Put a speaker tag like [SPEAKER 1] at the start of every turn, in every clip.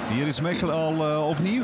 [SPEAKER 1] Hier is Mechelen al opnieuw.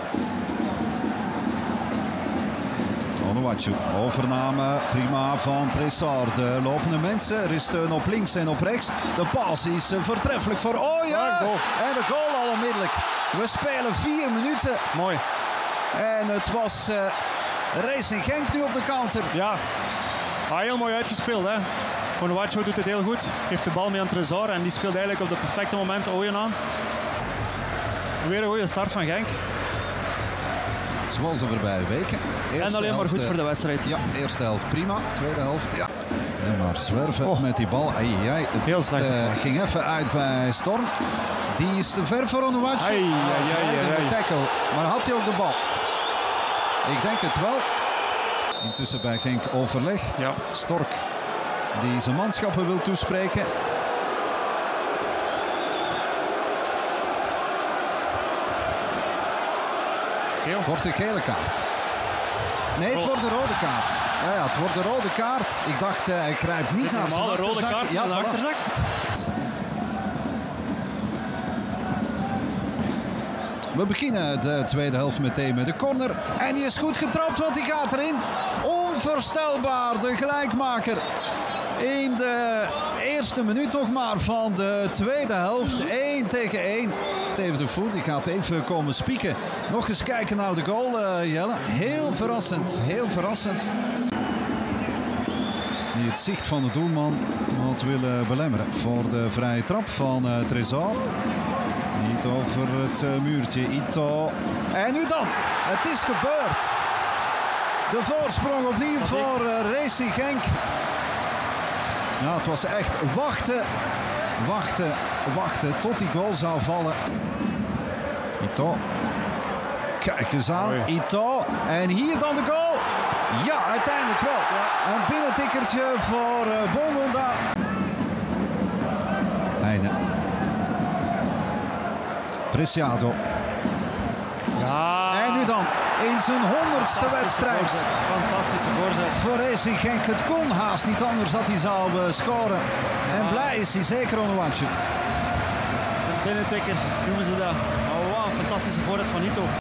[SPEAKER 1] Onuachu, overname prima van Trésor. De lopende mensen, er is steun op links en op rechts. De pas is voortreffelijk voor Ooyen. En de goal al onmiddellijk. We spelen 4 minuten.
[SPEAKER 2] Mooi.
[SPEAKER 1] En het was Racing Genk nu op de counter.
[SPEAKER 2] Ja, heel mooi uitgespeeld. Hè. Onuachu doet het heel goed. Geeft de bal mee aan Trésor en die speelt eigenlijk op het perfecte moment Ooyen aan. Weer een goede start van Genk.
[SPEAKER 1] Zoals de voorbije weken.
[SPEAKER 2] En alleen maar goed voor de wedstrijd.
[SPEAKER 1] Ja, eerste helft prima. Tweede helft, ja. En maar zwerven met die bal. Het
[SPEAKER 2] heel slecht.
[SPEAKER 1] Ging even uit bij Storm. Die is te ver voor Onuachu. De tackle. Maar had hij ook de bal? Ik denk het wel. Intussen bij Genk overleg.
[SPEAKER 2] Ja.
[SPEAKER 1] Stork die zijn manschappen wil toespreken. Het wordt een gele kaart. Nee, het wordt een rode kaart. Ja, het wordt een rode kaart. Ik dacht, hij grijpt niet naar zijn achterzak.
[SPEAKER 2] Rode kaart naar de achterzak.
[SPEAKER 1] We beginnen de tweede helft meteen met de corner. En die is goed getrapt, want die gaat erin. Onvoorstelbaar, de gelijkmaker. In de eerste minuut nog maar van de tweede helft. 1 tegen 1. Even de voet, die gaat even komen spieken. Nog eens kijken naar de goal, Jelle. Heel verrassend, heel verrassend. Die het zicht van de doelman had willen belemmeren. Voor de vrije trap van Trésor. Niet over het muurtje. Ito. En nu dan. Het is gebeurd. De voorsprong opnieuw voor Racing Genk. Ja, het was echt wachten tot die goal zou vallen. Ito. Kijk eens aan. Ito. En hier dan de goal. Ja, uiteindelijk wel. Een binnentikkertje voor Bongonda. Einde. Preciado.
[SPEAKER 2] Ja.
[SPEAKER 1] En nu dan in zijn 100ste wedstrijd.
[SPEAKER 2] Fantastische voorzet.
[SPEAKER 1] Voor Racing Genk. Het kon haast niet anders dat hij zou scoren. En blij is hij zeker, Onuachu.
[SPEAKER 2] Binnentikker noemen ze dat. Oh, wow, fantastische voorzet van Ito.